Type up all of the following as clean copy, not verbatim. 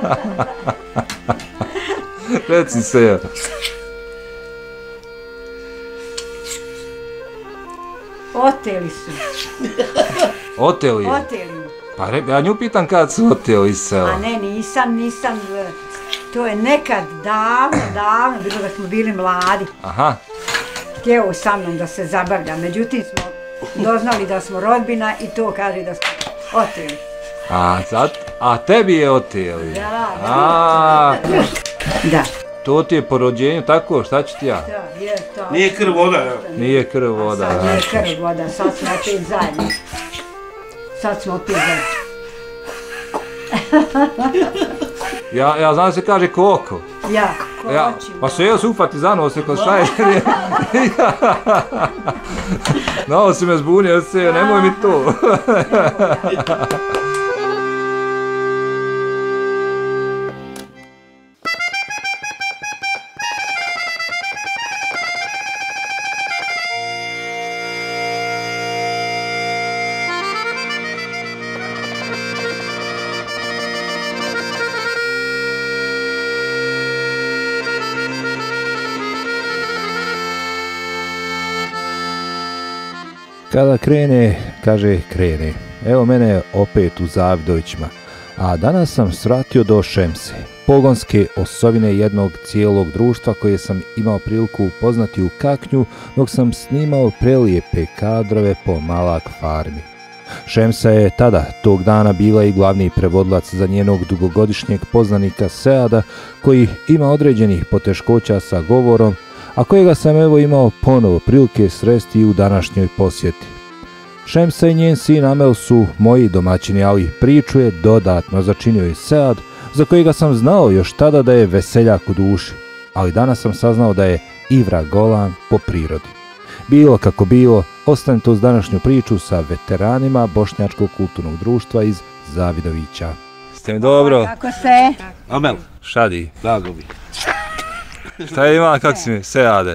Reci se. Oteli su. Oteli je? Oteli. Pa ja nju pitam kad su oteli iz sela. A ne, nisam. To je nekad davno, bilo da smo bili mladi. Aha. Htjeo sa mnom da se zabavlja, međutim smo doznali da smo rodbina i to kaže da smo oteli. A tebi je oteli? Da. To ti je po rođenju tako, šta ću ti ja? Da, je to. Nije krv voda, evo. Nije krv voda. Sad nije krv voda, sad smo opet zajedno. Ja znam da se kaže koko. Ja, kočim. Pa se se upati za nos, ko šta je? No, si me zbunio, nemoj mi to. Kada krene, kaže krene. Evo mene opet u Zavidovićima. A danas sam svratio do Šemse, pogonske osovine jednog cijelog društva koje sam imao priliku upoznati u Kaknju dok sam snimao prelijepe kadrove po Malak farmi. Šemsa je tog dana bila i glavni prevodilac za njenog dugogodišnjeg poznanika Seada koji ima određenih poteškoća sa govorom, a kojega sam evo imao ponovo prilike sresti u današnjoj posjeti. Šemsa i njen sin Amel su moji domaćini, ali priču je dodatno začinio i Sead, za kojega sam znao još tada da je veseljak u duši, ali danas sam saznao da je i vragolan po prirodi. Bilo kako bilo, ostanite uz današnju priču sa veteranima Bošnjačkog kulturnog društva iz Zavidovića. Ste mi dobro? Kako se? Amel. Šadi. Blago bi. Šta ima, kak si mi? Seade?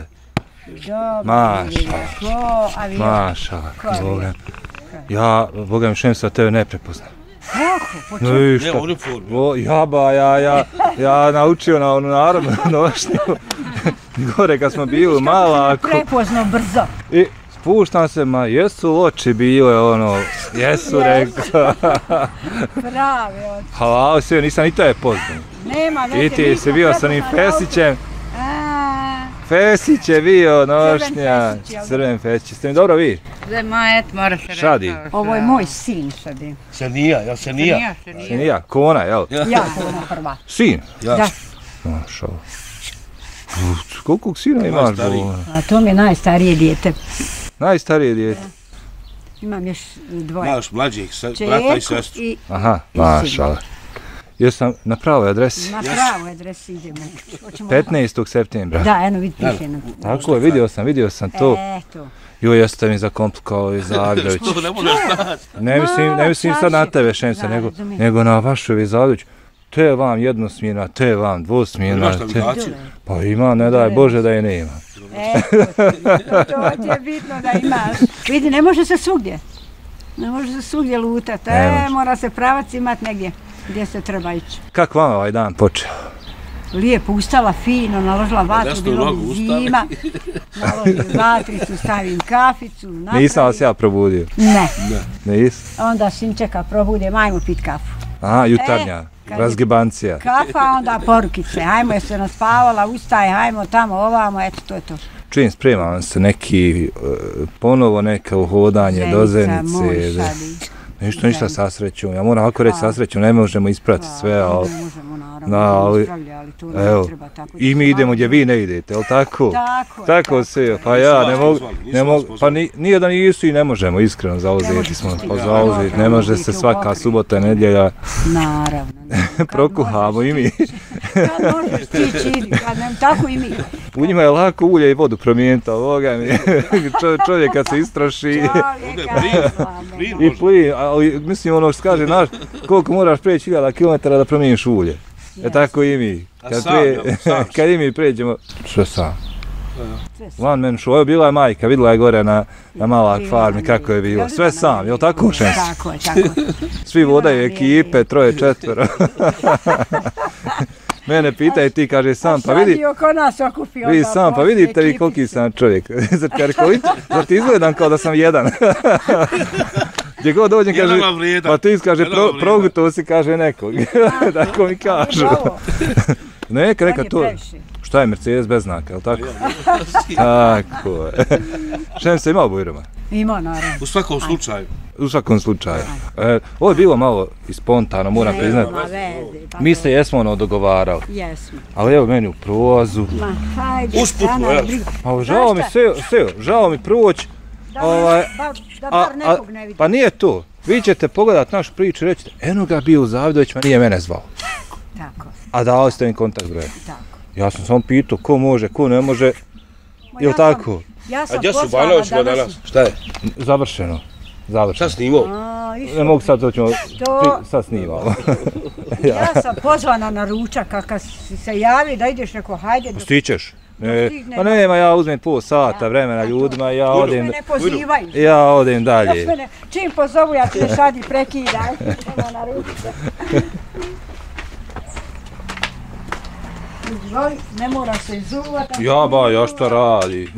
Maša. Ja, Boga mi Šemsa, tebe ne prepoznam. Kako? No i šta? Ja naučio na onu narodnu nošnju. Gore kad smo bili Malako. Prepoznao brzo. I spuštam se, jesu oči bile, jesu rekao. Pravi oči. Halao se, nisam ni tebe poznao. Nema veze. I ti si bio sa onim Fesićem. Fesić je bio nošnja, crven Fesić. Ste mi dobro vi? Mora se reći. Šadi. Ovo je moj sin Šadi. Senija. Senija, Kona, jel? Ja Kona prva. Sin? Da. Mašao. Koliko sina imaš? A to mi je najstarije dijete. Najstarije dijete? Imam još dvoje. Imaš mlađih, brata i sestru. Aha, mašao. Jesam na pravoj adresi? Na pravoj adresi idemo. 15. septembra. Da, eno vidi piše. Tako je, vidio sam to. Eto. Joj, jeste mi zakomplikovao i Zavidović. Što, ne možeš znati? Ne mislim sad na tebe, Šemsa, nego na vašu Zavidović. Te vam jednosmjena, te vam dvosmjena. Imaš navigaciju? Pa ima, ne daj Bože da je nema. To ti je bitno da imaš. Vidi, ne može se svugdje. Ne može se svugdje lutati. Mora se pravac imati negdje gdje se treba ići. Kako vam ovaj dan počeo? Lijepo ustala, fino, naložila vatru, bilo mi zima. Naložim vatricu, stavim kaficu. Nisam vas ja probudio? Ne. Nisam? Onda sinčeka probude, ajmo pit kafu. Aha, jutarnja, razgibancija. Kafa, onda porukice, ajmo je se naspavala, ustaj, ajmo tamo, ovamo, eto, to je to. Čujem, spremam se neki, ponovo neka uhodanje do Zenice. Ništa sa srećom, ja moram ovako reći sa srećom, ne možemo isprati sve, ali... Ne možemo naravno ispravljati, ali to ne treba tako. I mi idemo gdje vi ne idete, je li tako? Tako se, pa ja ne mogu, pa nije da nisu i ne možemo, iskreno zauzeti smo, zauzeti, ne može se svaka subota, nedjelja. Naravno. Prokuhamo i mi. Kad možeš ti čini, kad nem tako i mi. U njima je lako ulje i vodu promijeniti, ali ovoga mi čovjek kad se istroši i plin, ali mislim ono što kaže, znaš, koliko moraš preći 1000 km da promijeniš ulje. Tako i mi. Kad i mi pređemo, što sam? One man show, bila je majka, vidjela je gore na Malak farmi kako je bilo. Sve sam, jel tako Šemsi? Tako je, tako je. Svi vodaju ekipe, 3, 4. Mene pitaju ti, kaže sam, pa vidi, oko nas okupio. vidi sam, pa vidite vi koliki sam čovjek. Zar ti izgledam kao da sam jedan? Gdje god dođem, kaže, pa ti kaže, proguto si, kaže nekog. Tako mi kažu. Neka to. Šta je Mercedes bez znaka, je li tako? Tako je. Šemse imao bujroma? Imao, naravno. U svakom slučaju. U svakom slučaju. Ovo je bilo malo i spontano, moram priznati. Mi se jesmo dogovarali. Jesmo. Ali evo meni u prozu. Ma, hajde. Usputno, jel? Pa žao mi žao mi proći. Da bar nekog ne vidi. Pa nije to. Vi ćete pogledat našu priču i rećete, eno ga bio u Zavidovićima, nije mene zvao. Tako. A dali ste im kontakt broja. Tako. Ja sam samo pitao ko može, ko ne može. Jel tako? Ja sam A gdje su pozvala Banovićima danas? Šta je? Završeno. Šta snimao? Ne mogu sad, to ćemo, sad snimamo. Ja sam pozvana na ručak, a kad si se javi da ideš neko hajde. Stićeš? Pa nema, ja uzmem pol sata vremena ljudima i ja odem. Ne pozivaju. Ja odem dalje. Čim pozovu ja ti sad i prekidaj. Idemo na ručak. Ne mora se izuvati. Ja šta radi?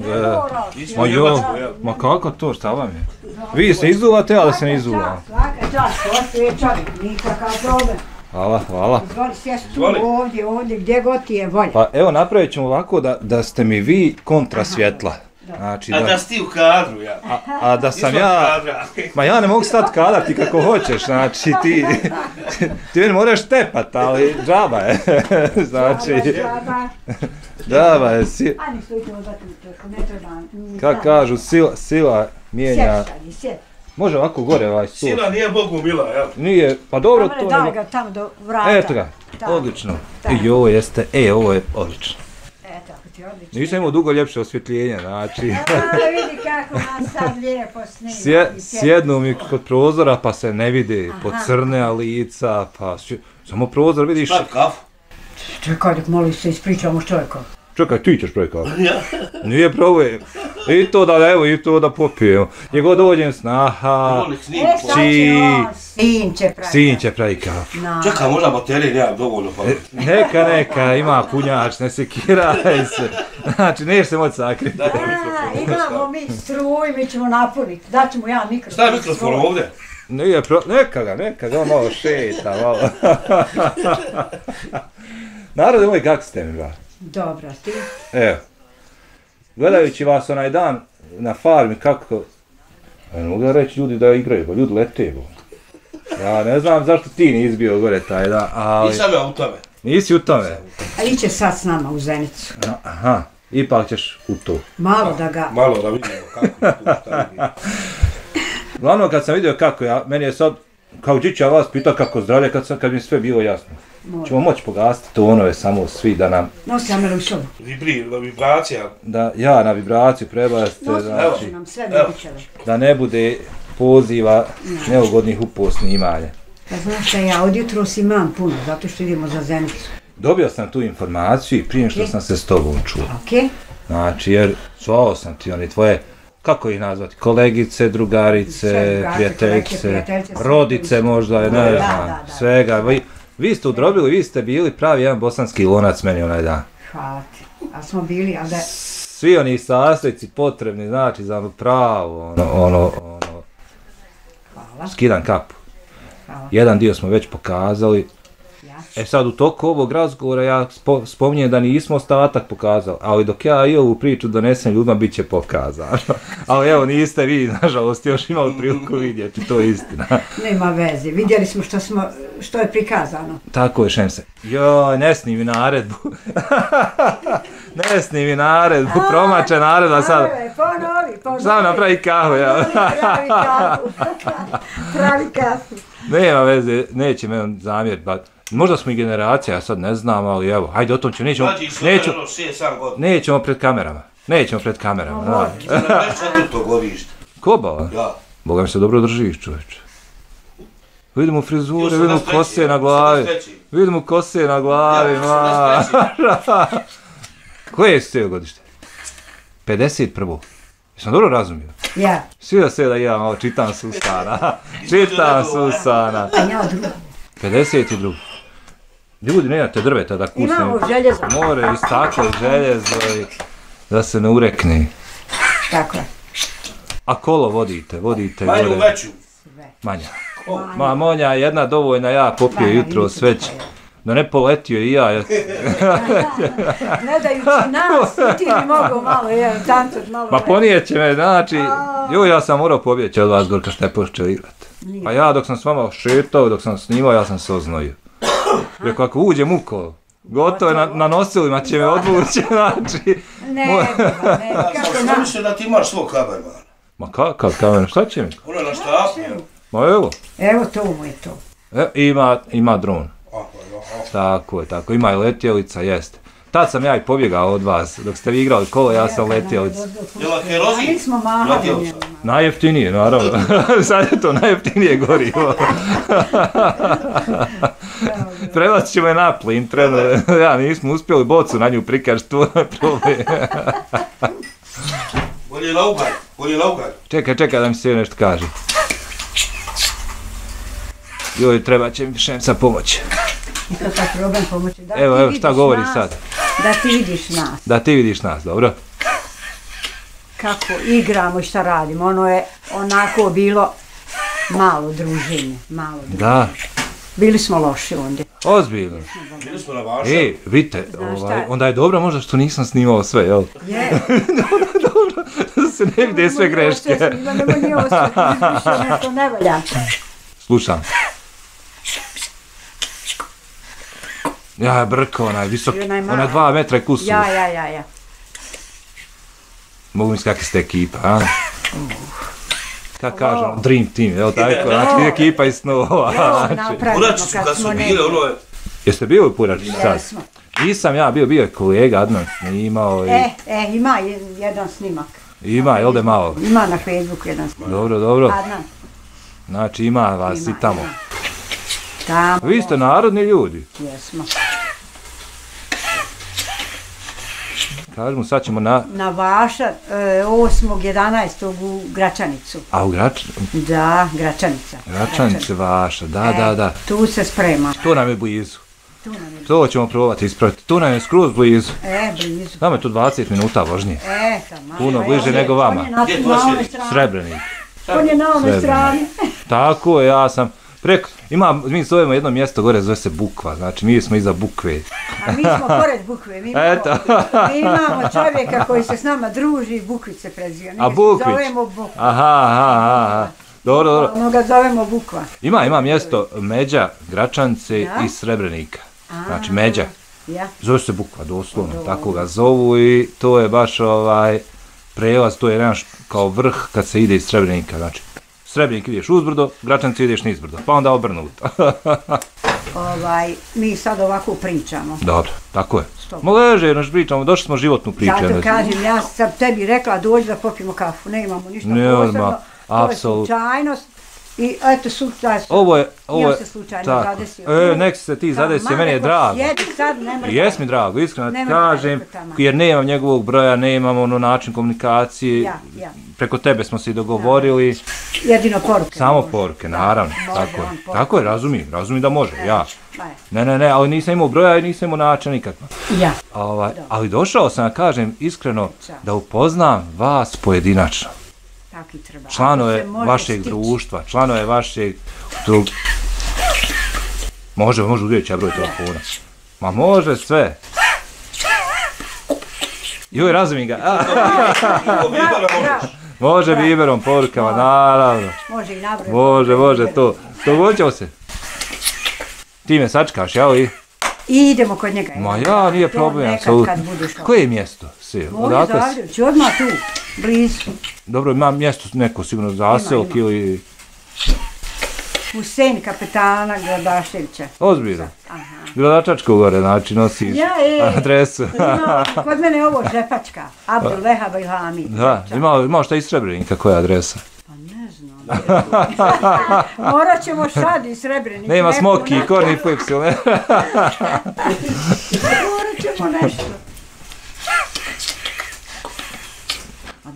Ma kako to, šta vam je? Vi se izuvate, ja da se ne izuvam. Svaka čast, ostaje čovjek, nikakav problem. Hvala. Izvoli sjest tu, ovdje, gdje god ti je volja. Pa evo, napravit ćemo ovako da ste mi vi kontra svjetla. Znači, a da si ti u kadru, ja. A da sam ja... Ma ja ne mogu stati kadati kako hoćeš, znači ti meni moraš tepat, ali džaba je. Znači... Džaba je, Ani stojite odati u ne treba... Kako kažu, sila mijenja... Sjed. Može ovako gore ovaj stol. Sila nije Bogu mila, jel? Nije, pa dobro to... Daj ga tamo do vrata. Eto ga, odlično. Ovo jeste, ovo je odlično. Nisam imao dugo ljepše osvjetljenje, znači... Vidi kako nas sad lijepo snima. Sjednu mi kod prozora pa se ne vidi pocrnea lica, pa samo prozor vidiš... Pravi kafu. Čekaj, dok molim se ispričamo s čovjekom. Čekaj, ti ćeš pravi kafu. Nije problem. I to da popijemo. Gdje god dođem snaha, sin će pravi kafu. Čekaj, možda baterije nemam dovoljno. Neka, ima punjač, ne sekiraj se. Znači, neš se moći sakriti. Imamo mi struj, mi ćemo napuniti. Daćemo ja mikrofon. Šta je mikrofon ovdje? Neka ga, on malo šeta, malo. Narode moj, kako ste mi, ba? Dobro, ti? Evo, gledajući vas onaj dan na farmi, kako... Ne mogu reći ljudi da igraju, ba, ljudi lete, bo. Ja ne znam zašto ti nisi bio gore taj dan, ali... Nisam ja u tome. Nisi u tome? A iće sad s nama u Zenicu. Aha, ipak ćeš u to. Malo da ga... Malo da vidimo kako tu šta vidi. Glavno kad sam vidio kako meni je sad, kao Đića vas pitao kako zdravlje kad mi je sve bilo jasno. Ćemo moći pogasiti tonove samo svi da nam... Nosi Amela u sobu. Vibracija. Da ja na vibraciju prebacite, znači... Nam sve vidićeve. Da ne bude poziva neugodnih upo snimanja. Pa znaš šta, ja od jutros imam puno, zato što idemo za Zenicu. Dobio sam tu informaciju i prije što sam se s tobom čuo. Okej. Znači, jer zvao sam ti oni tvoje, kako ih nazvati, kolegice, drugarice, prijateljice, rodice možda, ne znam, svega. Vi ste udrobili, vi ste bili pravi jedan bosanski lonac meni onaj dan. Hvala ti, ali smo bili, ali da... Svi oni sastojci potrebni, znači za pravo, skidam kapu. Jedan dio smo već pokazali. Sad u toku ovog razgovora ja spominjem da nismo ostatak pokazali, ali dok ja i ovu priču donesem ljudima bit će pokazano. Ali evo niste vi, nažalost, još imali priliku vidjeti, to je istina. Nema veze, vidjeli smo što je prikazano. Tako je, Šemse. Joj, ne snimi naredbu. Ne snimi naredbu, promače naredba sad. Ponovi. Sam napravi kahu, ja. Pravi kafu. Nema veze, neće me on zamjeriti, možda smo i generacija, ja sad ne znam, ali evo, hajde o tom ćemo, nećemo pred kamerama. Nećemo pred kamerama. Ko ba? Ja. Boga mi se dobro držiš, čovječe. Vidimo frizure, vidimo kose na glavi. Vidimo kose na glavi, Koje su te godište? 51. Jesam dobro razumio? Ja. Sviđa se da ja malo čitam s usana. Čitam s usana. A ja drugo. 52. Ljudi, nemate drveta da kusne. Imamo željezo. More, istakle, željezo i da se ne urekne. Tako je. A kolo vodite Manju gore. veću. Manja. Ma monja jedna dovoljna, ja popio jutro već. Da ne poletio i ja. Gledajući nas, ti bi mogu malo, tancut malo. Ma ponijeće me, znači, ja sam morao pobjeći od vas Gorka što je počeo igrat. Pa ja dok sam s vama šetao, dok sam snimao, ja sam se oznojio. Rekao, ako uđem u kolo, gotovo je na nosilima će me odvući, znači... Ne, Sam mislio da ti imaš svog kamermana. Ma kakav kamer, šta će mi? Ono je na štapu. Ma evo, Evo to mu je to. ima dron. Tako je, ima i letjelica, jeste. Tad sam ja i pobjegao od vas, dok ste vi igrali kolo, ja sam letjelica. Jel' kerozin? Ali smo mahali. Letjelica. Najjeftinije, naravno. Sad je to najjeftinije gorivo. Prebacit ćemo je na plin, ja nismo uspjeli bocu na nju prikažiti, to je problem. Bolje na ugar. Čekaj da mi se nešto kaže. Joj, treba će mi Šemsa pomoći. I to sad problem pomoći. Evo, šta govori sad? Da ti vidiš nas. Da ti vidiš nas, dobro? Kako igramo i šta radimo. Ono je onako bilo malo druženje. Da. Bili smo loši ondje. Ozbiljno. Bili smo na vaša. Vidite, onda je dobro možda što nisam snimao sve, jel? Je. Dobro, da se ne vide sve greške. Nemoj nije ovo sve, više nešto ne valja. Slušam. Ja, brko, onaj visok, onaj 2 metra kusu. Ja. Mogu mi kakvi ste ekipa, a? Kako kažem, dream team, jel tako? Znači, ekipa iz snova. Puračicu kad su bili, ono je... Jeste bili u Puračicu sad? Jesmo. Nisam ja, bio je kolega Adnan snimao i... Ima jedan snimak. Ima, jel da malo? Ima na Facebooku jedan snimak. Dobro. Adnan. Znači, ima vas i tamo. Tamo. Vi ste narodni ljudi. Jesmo. Kažemo, sad ćemo na... Na Vaša, 8.11. u Gračanicu. A u Gračanicu? Da, Gračanica. Gračanice Vaša, da. Tu se sprema. To nam je blizu. To ćemo probati ispraviti. Tu nam je skroz blizu. Blizu. Nama je tu 20 minuta vožnije. Tamo. Puno bliže nego vama. On je na ovoj strani. Srebrenik. On je na ovoj strani. Tako je, ja sam... mi zovemo jedno mjesto gore, zove se Bukva, znači mi smo iza Bukve. A mi smo pored Bukve, mi imamo čovjeka koji se s nama druži i Bukvić se preziva. A Bukvić? Zovemo Bukva. Aha. Dobro. Ono ga zovemo Bukva. Ima mjesto Međa, Gračanice i Srebrenika. Znači Međa. Zove se Bukva, doslovno, tako ga zovu i to je baš prelaz, to je jedan kao vrh kad se ide iz Srebrenika, znači. Srebrenik ideš uzbrdo, Gračanicu ideš nizbrdo, pa onda obrnuto. Mi sad ovako pričamo. Dobro, tako je. Leže, naš pričamo, došli smo životnu priču. Zato kažem, ja sam tebi rekla dođi da popijemo kafu, ne imamo ništa posebno, to je slučajnost. I eto, ovo je, se slučajno zadesio. Nek se ti zadesio, meni je drago. Jes mi drago, iskreno ti kažem, jer nemam njegovog broja, nemam način komunikacije, preko tebe smo se i dogovorili. Jedino poruke. Samo poruke, naravno, tako je, razumijem da može, ja. Ne, ali nisam imao broja i nisam imao načina nikakva. Ali došao sam, kažem, iskreno, da upoznam vas pojedinačno. Članove vašeg društva, članove vašeg... Može uzeti broj telefona. Ma može sve. Joj, razumijem ga. Može biberom, porukama, naravno. Može i nabroj. Može, to. Dogođao se. Ti me sačkaš, ja li? I idemo kod njega. Ma ja, nije problem, apsolutno. Koje je mjesto? Moje Zavljević, odmah tu, blizu. Dobro, ima mjesto neko sigurno zaselk ili... Husein kapetana Gradaševića. Ozbiljno. Gradačačko gore, znači nosiš adresu. Kod mene je ovo Žepačka, Abdul Vehaba Ilhami. Da, imao šta iz Srebrenika, koja je adresa? Pa ne znam. Morat ćemo sad iz Srebrenika. Nema smoki, korni flipsil, ne? Morat ćemo nešto.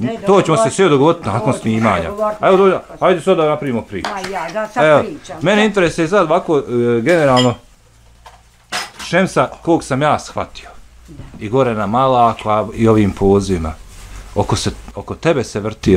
To ćemo se sve dogovoriti nakon snimanja. Ajde sad da napravimo priču. Da sad pričam. Mene interesuje sad ovako generalno Šemsa kog sam ja shvatio. I gore na Malaku i ovim pozivima. Oko tebe se vrti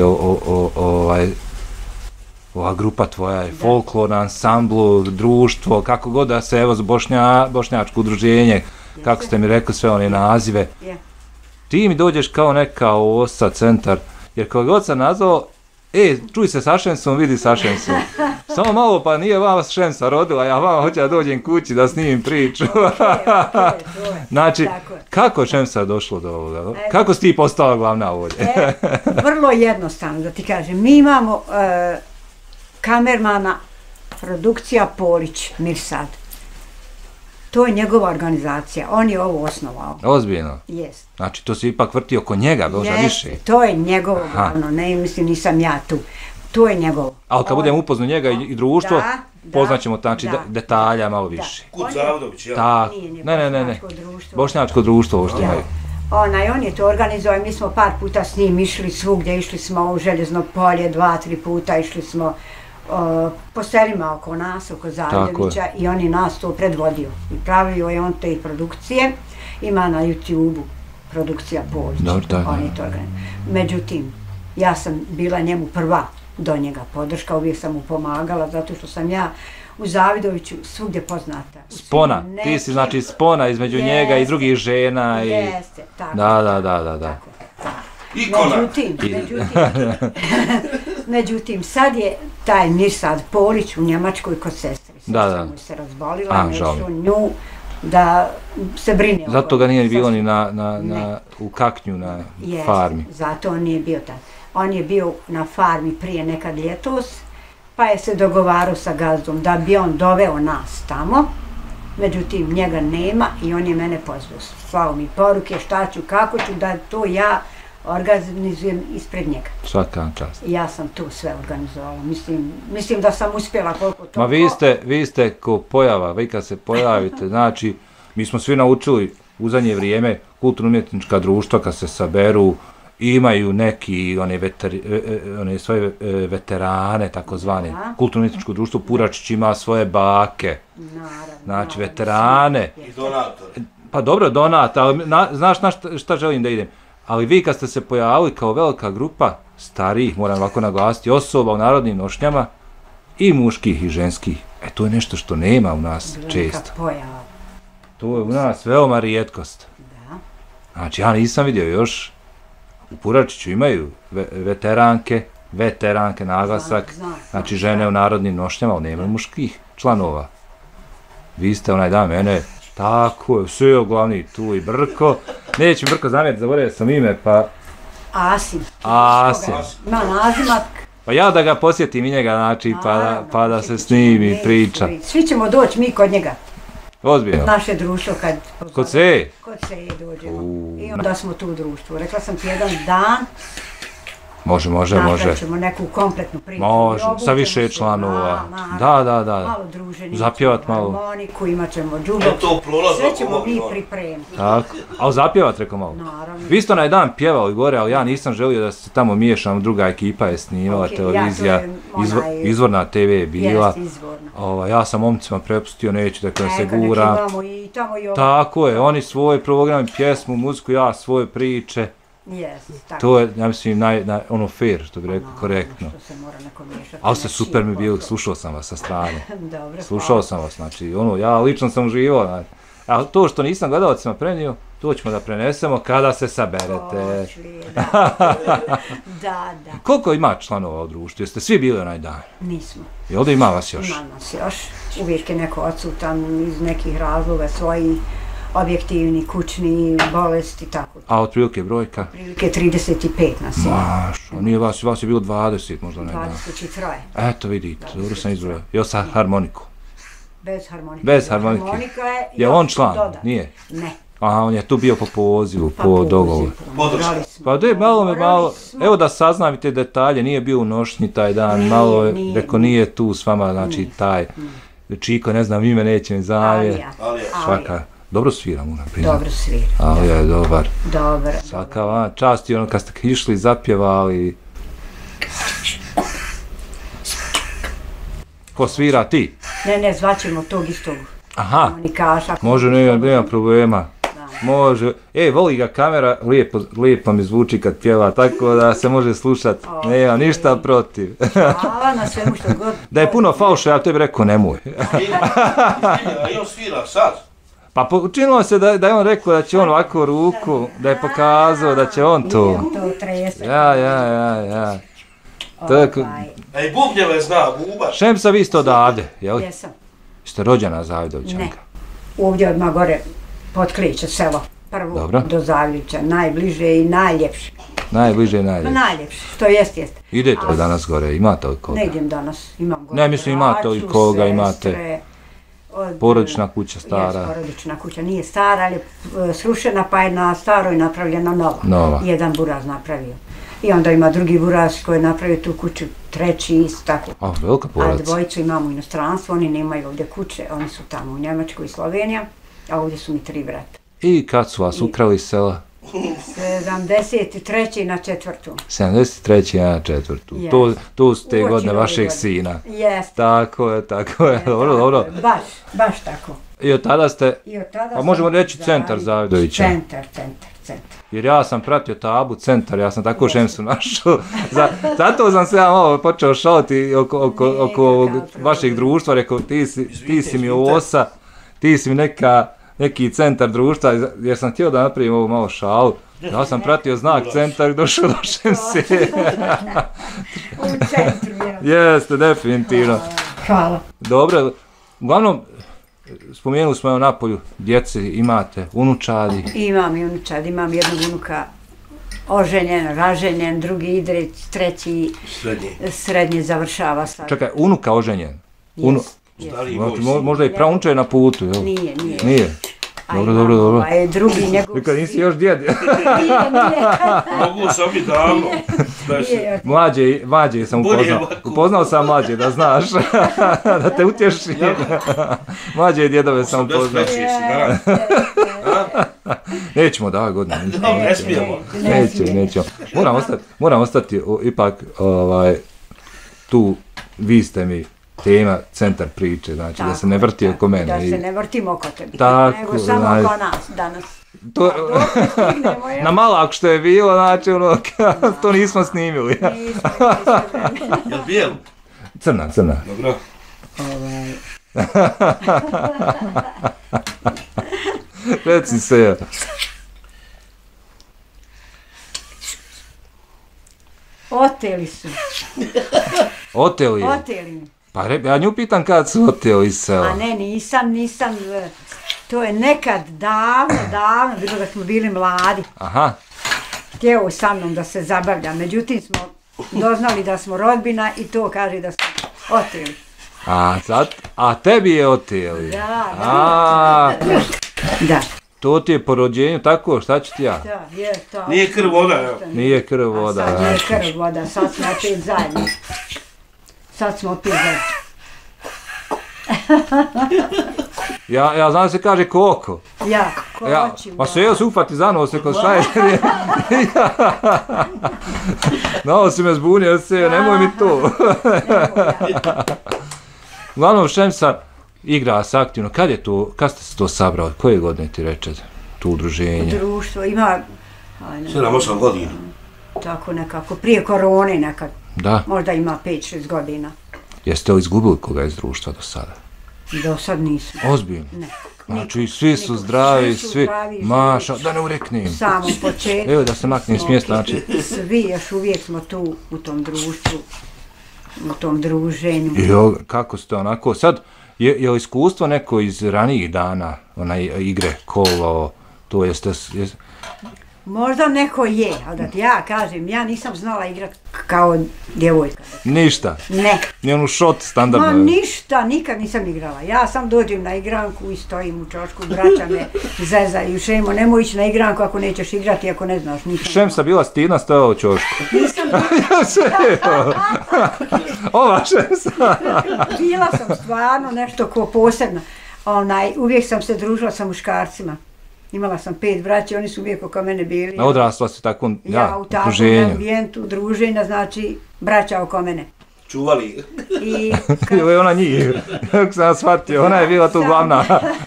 ova grupa tvoja je folklorna, ansamblu, društvo, kako god da se, evo, bošnjačko udruženje, kako ste mi rekli sve one nazive. Ti mi dođeš kao neka osa, centar, jer kao god sam nazvao, čuj se sa Šemsom, vidi sa Šemsom. Samo malo, pa nije vama Šemsa rodila, ja vama hoću da dođem kući da snimim priču. Znači, kako Šemsa došlo do ovoga? Kako si ti postala glavna ovdje? Vrlo jednostavno, da ti kažem. Mi imamo kamermana, produkcija Polić, Mirsad. To je njegova organizacija, on je ovo osnovao. Ozbiljno? Jest. Znači, to se ipak vrti oko njega, možda više? To je njegovo glavno, ne mislim, nisam ja tu. To je njegovo. Ali kad budemo upoznali njega i društvo, poznaćemo znači detalja malo više. Kud Zavdović, ja? Tak, ne. Bošnjačko društvo, ovo što imaju. On je to organizovao, mi smo par puta s njim išli svugdje, išli smo u Željezno polje, 2-3 puta, išli smo po selima oko nas, oko Zavdovića i on je nas to predvodio. I pravio je on te produkcije, ima na YouTube-u produkcija Polić, on je to organizovao. Međutim, ja sam bila njemu prva do njega podrška, uvijek sam mu pomagala, zato što sam ja u Zavidoviću svugdje poznata. Spona, ti si znači spona između njega i drugih žena. Jeste, tako. Da. Međutim, sad je taj Mirsad Polić u Njemačkoj kod sestri. Sestra mu se razbolila, nešto nju da se brine. Zato ga nije bilo ni u Kaknju na farmi. Zato on nije bio tad. On je bio na farmi prije nekad ljetos, pa je se dogovarao sa gazdom da bi on doveo nas tamo. Međutim, njega nema i on je mene pozvao. Slao mi poruke šta ću, kako ću, da to ja organizujem ispred njega. Svaka čast. Ja sam tu sve organizovala. Mislim da sam uspjela koliko to. Ma vi ste ko pojava, vi kad se pojavite, znači, mi smo svi naučili u zadnje vrijeme kulturno-umjetnička društva kad se saberu, imaju neki one svoje veterane, takozvane. Kulturno-umjetničko društvo Puračić ima svoje bake. Znači, veterane. I donator. Pa dobro, donat, ali znaš na šta želim da idem. Ali vi kad ste se pojavili kao velika grupa starijih, moram ovako naglasiti, osoba u narodnim nošnjama, i muških i ženskih, to je nešto što nema u nas često. To je u nas veoma rijetkost. Znači, ja nisam vidio još. U Puračiću imaju veteranke, naglasak, znači žene u narodnim nošnjama, ali nema muških članova. Vi ste onaj dan mene, tako je, sve glavni tu i Brko. Neće mi Brko zamjeriti, zaboravio sam ime, pa... Asim. Ima nazimak. Pa ja da ga posjetim i njega, znači, pa da se snimi priča. Svi ćemo doći mi kod njega. Ozbiljno. Naše društvo kad... Kod se? Kod se dođemo. I onda smo tu u društvu. Rekla sam ti jedan dan. Može. Napraćemo neku kompletnu priču. Može, sa više članova. Da. Malo druženje. Zapjevat malo. Harmoniku, imat ćemo džubo. Sve ćemo mi pripremiti. Tako. A zapjevat reko malo. Naravno. Vi ste onaj dan pjevali gore, ali ja nisam želio da se tamo miješam. Druga ekipa je snimala, televizija. Izvorna TV je bila. Ja sam momcima prepustio, neću da se guram. Tako je, oni svoj program, pjesmu, muziku, ja svoje priče. To je, ja mislim, ono fair, što bi rekao, korektno. Ali ste super mi bili, slušao sam vas sa strane. Slušao sam vas, znači, ja lično sam uživao. A to što nisam gledalcima prenio, to ćemo da prenesemo kada se saberete. Da. Koliko ima članova u društvu? Jeste svi bili onaj dan? Nismo. I ovdje ima vas još? Ima nas još. Uvijek je neko odsutan iz nekih razloga svojih. Objektivni, kućni, bolesti, tako. A otprilike brojka? Otprilike 35 nas je. Mašo, nije vas je bilo 20 možda ne. 23. Eto vidite, dobro sam izbrojao. Jel sa harmoniku? Bez harmonike. Harmonika je on član? Nije? Ne. Aha, on je tu bio po pozivu, po dogovoru. Pa da je malo, evo da saznam te detalje, nije bio u nošnji taj dan, malo reko nije tu s vama, znači taj Čiko, ne znam ime, neće mi zavjer. Svaka. Dobro svira, moram priznati. Dobro svira. Ali je dobar. Dobar. Svaka vam čast i ono kad ste išli, zapjevali. Ko svira, ti? Ne, zvaćemo tog istog. Aha, Monikaša. može, nema problema. Može, voli ga kamera, lijepo mi zvuči kad pjeva, tako da se može slušati, nema ništa protiv. Hvala na svemu što god. Da je puno falša, ja tebi rekao nemoj. A i on svira sad. Pa učinilo se da je on rekao da će on ovako ruku, da je pokazao da će on to. To trese. Ja. A i bubnjeve zna, buba. Šemsa, vi ste odavde, jel? Jesam. Ste rođena Zavidovićanka? Ne. Ovdje odmah gore Potkliče selo. Prvo Dobro. Do Zavidića, najbliže i najljepše. Najbliže i najljepše. Najljepše, što jest. Idete li danas gore, imate li koga? Ne idem danas, imam gore. Ne, mislim imate li koga, imate porodična kuća stara. Jes, porodična kuća, nije stara, ali je srušena, pa je na staroj napravljena nova. Jedan buraz napravio. I onda ima drugi buraz koji je napravio tu kuću, treći isto tako. A, velika porodica. A dvojicu imamo u inostranstvu, oni nemaju ovdje kuće, oni su tamo u Njemačkoj i Slovenija, a ovdje su mi 3 brata. I kad su vas ukrali iz sela? 73. na 4. 73. na 4. Tu su te godine vašeg sina. Jeste. Tako je. Dobro. Baš tako. I od tada ste, pa možemo reći centar Zavidovića. Centar. Jer ja sam pratio Tabu, centar, ja sam tako Šemsu našao. Zato sam se ja malo počeo šaliti oko vašeg društva, rekao ti si mi osa, ti si mi neki centar društva, jer sam htio da napravim ovo malo šalu. Ja sam pratio znak centar i došao do Šemse. U centru, Jeste, definitivno. Hvala. Dobro, uglavnom, spomenuli smo napolju, djece imate, unučadi. Imam i unučadi, imam jednog unuka oženjen, raženjen, drugi ide, treći srednje završava sad. Čekaj, unuka oženjen? Možda i praunče na putu, jel? Nije. Dobro. A drugi njegov... Kad nisi još djed. Nije. Mogu sam i davno. Mlađe sam upoznao. Upoznao sam mlađe, da znaš. Da te utješim. Mlađe djedove sam upoznao. Nećemo da godine. Ne smijemo. Nećemo. Moram ostati ipak tu, vi ste mi tema, centar priče, znači da se ne vrti oko mene. Da se ne vrtimo oko tebi, nego samo oko nas danas. Na Malaku što je bilo, znači to nismo snimili. Jel bijel? Crna. Dobro. Reci se ja. Oteli su. Oteli? Oteli. Pa ja nju pitam kad su oteli iz sela. A ne, nisam. To je nekad davno, bilo da smo bili mladi. Aha. Htjeo sa mnom da se zabavlja, međutim smo doznali da smo rodbina i to kaže da smo oteli. A tebi je oteli? Da. To ti je po rođenju tako, šta ću ti ja? Da, je to. Nije krv voda, evo. Nije krv voda. A sad nije krv voda, sad smo opet zajedno. Ja znam se kaže koko. Ja, koči. Ma sve se ufati za nos, ko šta je? No, si me zbunio, nemoj mi to. Uglavnom, Šemsa igra se aktivno. Kad ste se to sabrali? Koje godine ti reče to udruženje? Društvo ima... 7-8 godina. Tako nekako, prije korone nekad. Da. Možda ima 5-6 godina. Jeste li izgubili koga iz društva do sada? Do sad nismo. Ozbiljno? Ne. Znači, svi su zdravi, svi... Maša, da ne ureknem. U samom početku. Evo da se maknem s mjesta, znači... Svi, još uvijek smo tu u tom društvu, u tom druženju. Kako ste onako, sad, je li iskustvo neko iz ranijih dana, onaj igre, kolo, to jeste... Možda neko je, ali da ti ja kažem, ja nisam znala igrat kao djevojka. Ništa? Ne. Ni onu šot standardno? Ma ništa, nikad nisam igrala. Ja sam dođem na igranku i stojim u čošku, braća me zezaju, Šemo, nemoj ići na igranku ako nećeš igrati, ako ne znaš. Šemsa bila stidna, stojala u čošku. Nisam Ova Šemsa. Bila sam stvarno nešto ko posebno. uvijek sam se družila sa muškarcima. Imala sam 5 braća, oni su uvijek oko mene bili. Odrasla si takvom okruženju. Ja u takvom ambijentu druženja, znači braća oko mene. Čuvali. Ovo je ona njih, kako sam shvatio, ona je bila tu glavna.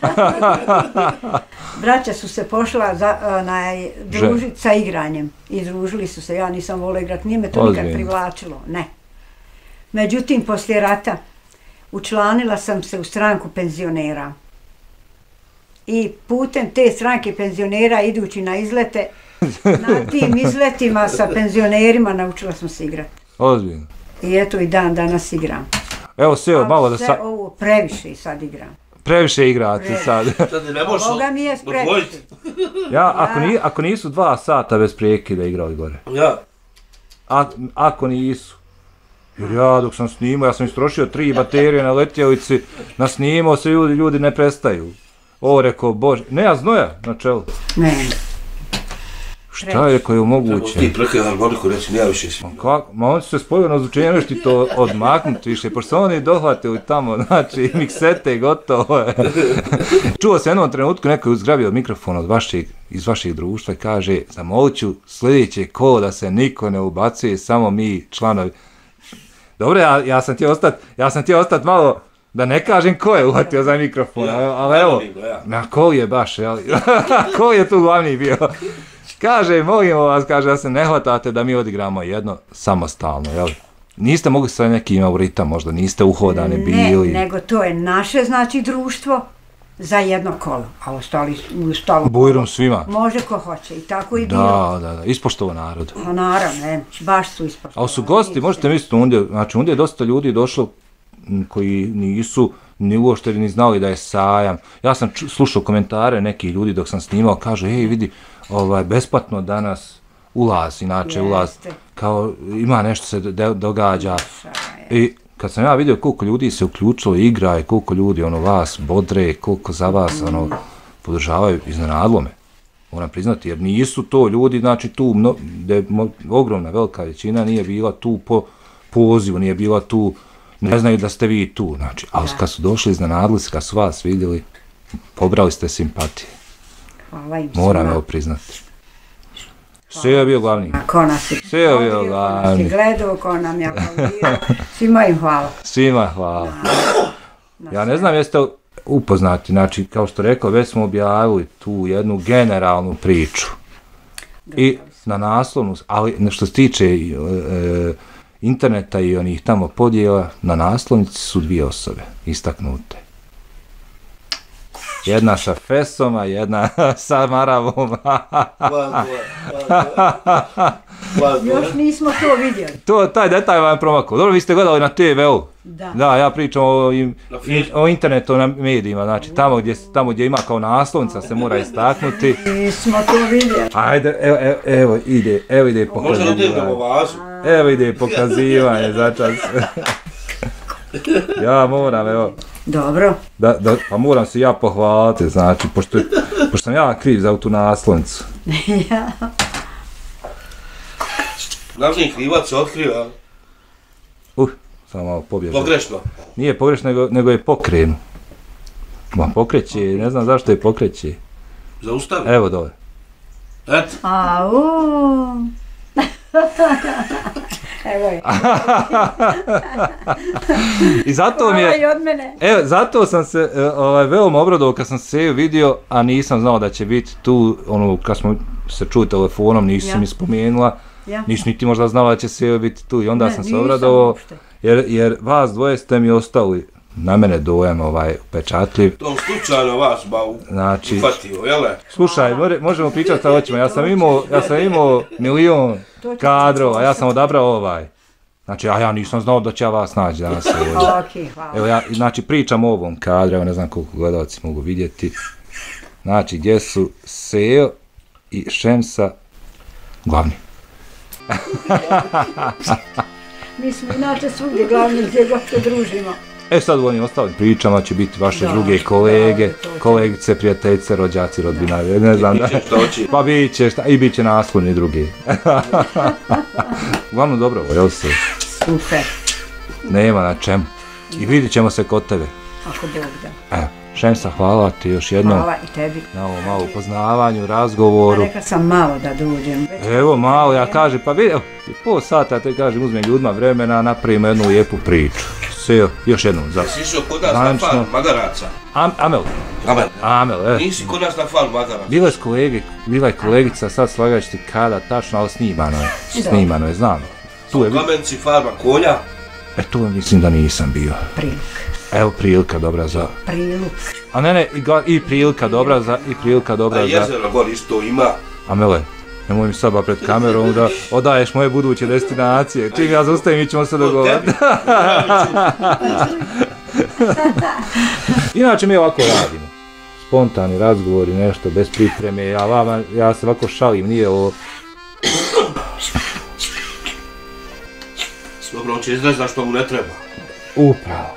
Braća su se pošla družiti sa igranjem i družili su se, ja nisam volila igrati, nije me to nikad privlačilo, ne. Međutim, poslije rata učlanila sam se u stranku penzionera i putem te stranke penzionera idući na izlete, na tim izletima sa penzionerima naučila sam se igrati. Ozbiljno. I eto i dan danas igram. Evo Seo, malo da sad... Sve ovo previše sad igram. Previše igrate sad. Boga mi je previše. Ako nisu 2 sata bez prekida igrali gore. Ja. Ako nisu. Jer ja dok sam snimao, ja sam istrošio 3 baterije na letjelici, nasnimao se ljudi ne prestaju. Ovo rekao, bože, ne, ja znoja na čelu. Ne. Šta je rekao je moguće? Ti prekaj harmoniku reći, ja više si. Ma oni su se spojili na ozvučenje, neš ti to odmaknuti više, pošto su oni dohvatili tamo, znači, miksete i gotovo je. Čuo se jednom trenutku, neko je uzgrabio mikrofon iz vašeg društva i kaže, zamolit ću sljedeće kolo da se niko ne ubacuje, samo mi članovi. Dobro, ja sam htio ostati malo, da ne kažem ko je uhvatio za mikrofon, ali evo, ko je baš, ko je tu glavni bio? Kaže, molimo vas, kaže, da se ne hvatate da mi odigramo jedno samostalno, jel? Niste mogli sve neki imao ritam, možda niste uhodani bili. Ne, nego to je naše, znači, društvo za jedno kolo, a ostalo Bujrum svima. Može ko hoće i tako i bilo. Da, ispoštovo narod. A naravno, baš su ispoštovali. A su gosti, možete misliti, ondje je dosta ljudi došlo koji nisu ni uopšte ni znali da je sajam. Ja sam slušao komentare nekih ljudi dok sam snimao, kažu, ej vidi, besplatno danas ulaz, inače ulaz, kao ima nešto se događa. I kad sam ja vidio koliko ljudi se uključilo igra i koliko ljudi vas bodre, koliko za vas podržavaju, iznenadilo me. Moram priznati, jer nisu to ljudi, znači tu, ogromna, velika većina nije bila tu po pozivu, nije bila tu, ne znaju da ste vi tu, znači, ali kad su došli, iznenadili se, kad su vas vidjeli, pobrali ste simpatije. Moram evo priznati. Sve je bio glavni. Ko nas je gledao, ko nam je aplaudirao, svima im hvala. Svima hvala. Ja ne znam jeste upoznati, znači kao što rekao, već smo objavili tu jednu generalnu priču. I na naslovnu, ali što se tiče interneta i onih tamo podjela, na naslovnici su 2 osobe istaknute. Jedna sa fesom, a jedna sa maravom. Još nismo to vidjeli. Taj detalj vam je promakao. Dobro, vi ste gledali na TV-u. Da, ja pričam o internetu, na medijima, znači tamo gdje ima kao naslovnica se mora istaknuti. Nismo to vidjeli. Ajde, evo ide pokazivanje. Evo ide pokazivanje, začas. Ja moram, evo. Dobro. Pa moram se ja pohvaliti, znači, pošto sam ja kriv za tu naslovnicu. Ja. Glavni krivac se otkriva. Samo malo pobježao. Pogrešno. Nije pogrešno, nego je pokrenu. Ma pokreće, ne znam zašto je pokreće. Zaustavi. Evo dole. Eto. Evo je. I zato mi je... Evo, zato sam se veoma obradovao kad sam se vidio, a nisam znao da će biti tu, kad smo se čuli telefonom, nisi mi spomenula, nisi niti možda znala da će se biti tu i onda sam se obradovao, jer vas dvoje ste mi ostali na mene dojam upečatljiv. To slučajno vas uhvatio, jele? Slušaj, možemo pričati sa očima, ja sam imao milion kadrova, ja sam odabrao Znači, ja nisam znao da će ja vas naći danas. Evo ja, znači, pričam o ovom kadru, evo ne znam koliko gledalci mogu vidjeti. Znači, gdje su Seo i Šemsa glavni. Mi smo inače svugdje glavni gdje god se družimo. Sad u onim ostalim pričama će biti vaše druge kolege, kolegice, prijateljice, rođaci, rodbinari, ne znam da. Pa bit će i bit će naslovni drugi. Uglavnom dobro, jel se? Super. Nema na čemu. I vidit ćemo se kod tebe. Ako Bog da. Šemsa, hvala ti još jednom. Hvala i tebi. Na ovom malo upoznavanju, razgovoru. Rekla sam malo da dođem. Evo malo, ja kažem, pa vidi, pol sata, te kažem, uzmem ljudima vremena, napravimo jednu lijepu priču. Sve, još jednom. Jesi išao kod nas na farm magaraca? Amel, Nisi kod nas na farm magaraca? Bila je kolegica, sad slagaći ti kada, tačno, ali snimano je, znam. Tu je Kamenci, farma konja? Tu mislim da nisam bio. Prilika. Evo prilika dobra za... A ne, i prilika dobra za... A jezero gori isto ima. Amele, nemoj mi sada pred kamerom da odaješ moje buduće destinacije. Čim ja zaustavim, mi ćemo se dogovoriti. Inače mi ovako radimo. Spontani razgovori, nešto, bez pripreme. Ja se ovako šalim, nije ovo... Dobro, on će izrezati što mu ne treba. Upravo.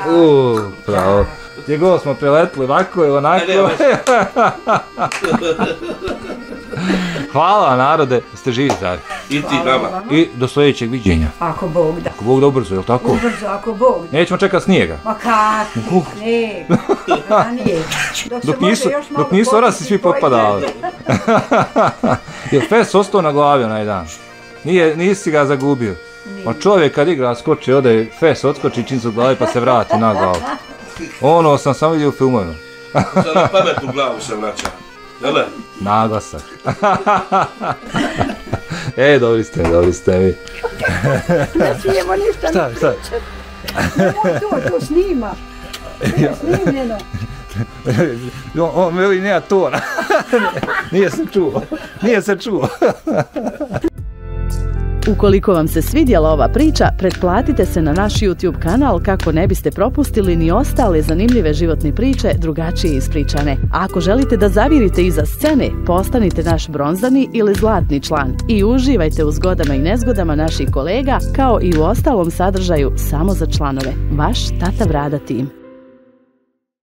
Gdje god smo preletili, ovako ili onako. Hvala narode, ste živi zdravi. I ti nama. I do sljedećeg viđenja. Ako Bog da. Ako Bog da, ubrzo, je li tako? Ubrzo, ako Bog da. Nećemo čekati snijega. Ma kako? Ne, ranije. Dok nisu orasi svi popadali. Jel Fes ostao na glavi onaj dan? Nisi ga zagubio? Ma čovjek kad igra skoči, ode Fes odskoči čim su glavi pa se vrati na glavu. Ono sam samo vidio u filmovima. Sad na pametnu glavu se vraća. Jel' Naglasak. Dobri ste vi. Ne smijemo ništa. Šta? To snima. Snimljeno. On veli nema tona. Nije se čuo. Ukoliko vam se svidjela ova priča, pretplatite se na naš YouTube kanal kako ne biste propustili ni ostale zanimljive životne priče drugačije ispričane. A ako želite da zavirite iza scene, postanite naš bronzani ili zlatni član i uživajte u zgodama i nezgodama naših kolega kao i u ostalom sadržaju samo za članove. Vaš Tata Brada tim.